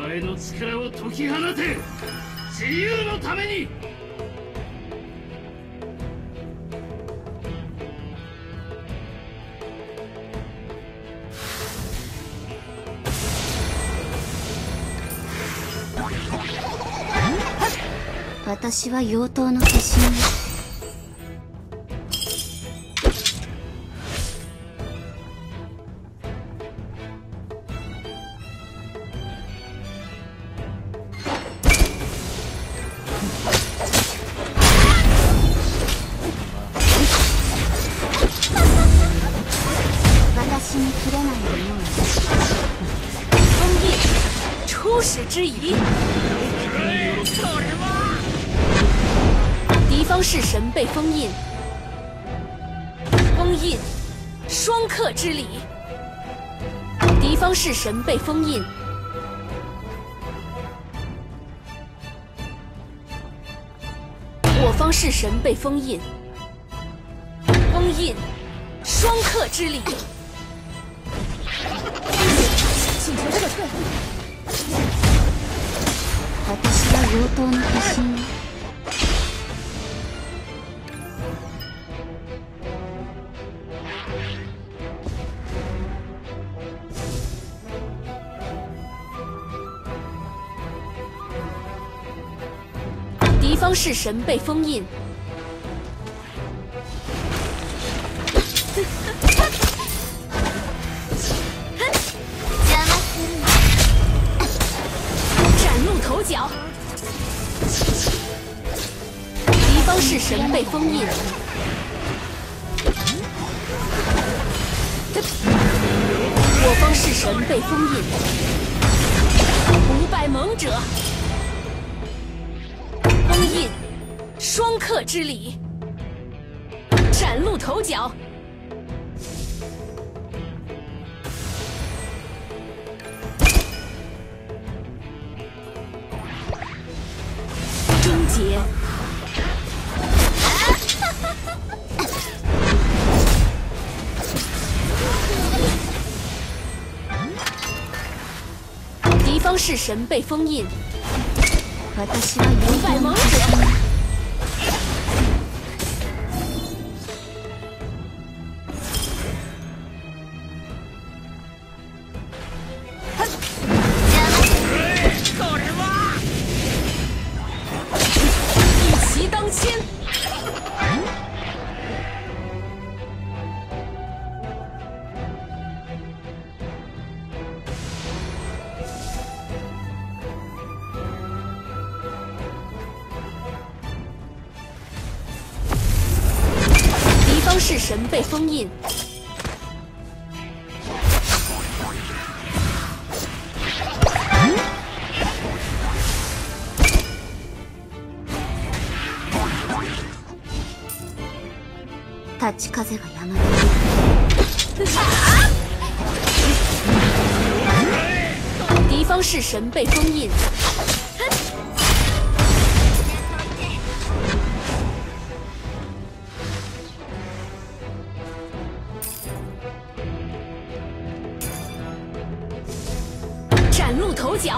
前の力を解き放て。自由のために。 私は妖刀の化身です。私に触れないでよ。 封印，初始之仪。敌方式神被封印，封印，双克之礼。敌方式神被封印，我方式神被封印，封印，双克之礼。请求撤退。 私は妖刀の化身よ。 敌方式神被封印，崭露头角。敌方式神被封印，我方式神被封印，不败猛者。封印，双克之礼，崭露头角。终结。敌方式神被封印。 私は妖刀の化身。 一骑当千。敌方式神被封印， 立ち風はやまない。 敌方式神被封印，崭露头角。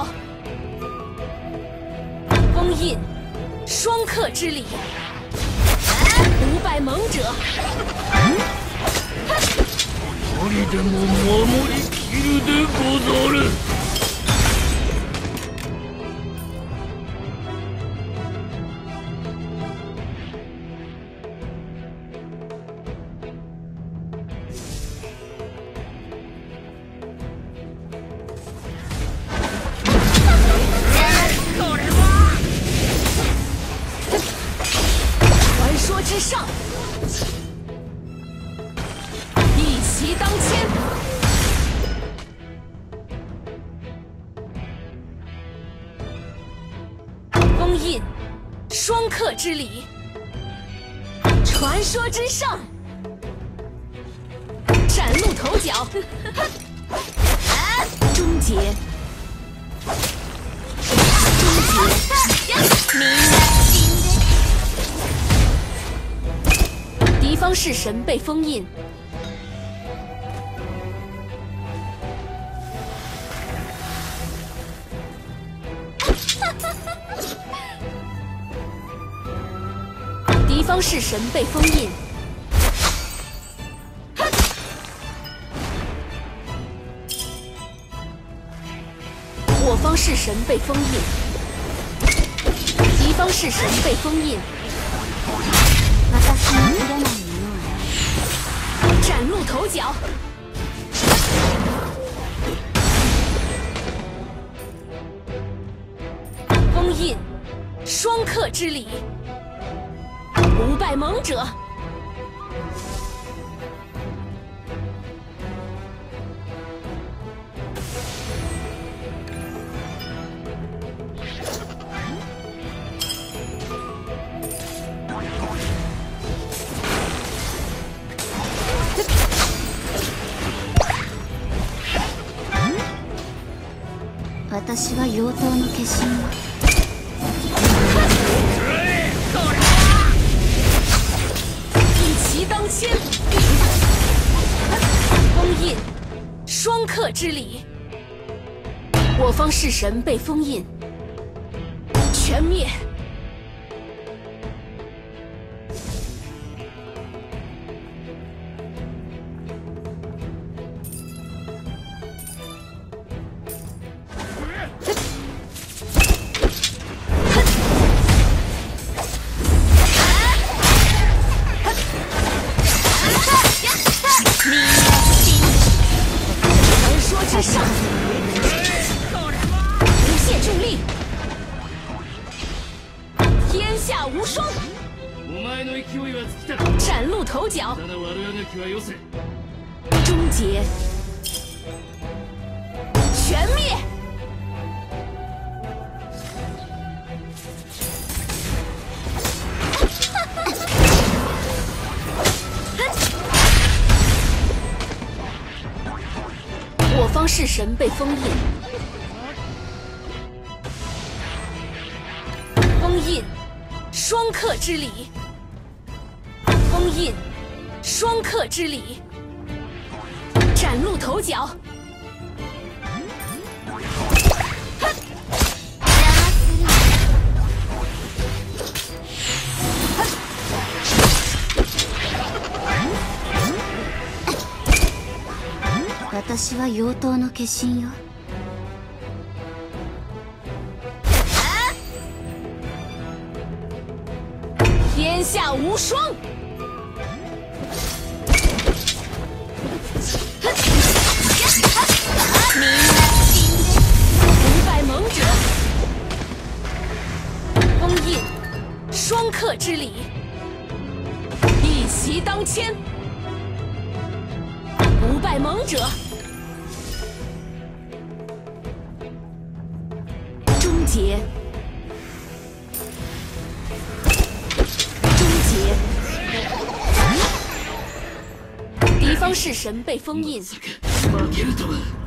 封印，双克之礼，不败猛者。 一人でも守りきるでござる。 传说之上，一骑当千。封印，双克之礼，传说之上，崭露头角。终结，终结。敌方式神被封印， 方式神被封印。我方式神被封印。敌方式神被封印。 私の切らないものは崭露头角。封印，双克之礼。不败猛者。 私は妖刀の化身よ。 一骑当千。封印，双克之礼。我方式神被封印，全灭。传说之上，不懈重力，天下无双。 お前の勢いは尽きた。 崭露头角， ただ悪あがきはよせ。 终结，全灭。我方式神被封印。封印，双克之礼。封印，双克之礼。崭露头角。 私は妖刀の化身よ。 天下无双。不败猛者。封印，双克之礼。一骑当千。不败猛者。终结，终结。敌方式神被封印。 負けるとは。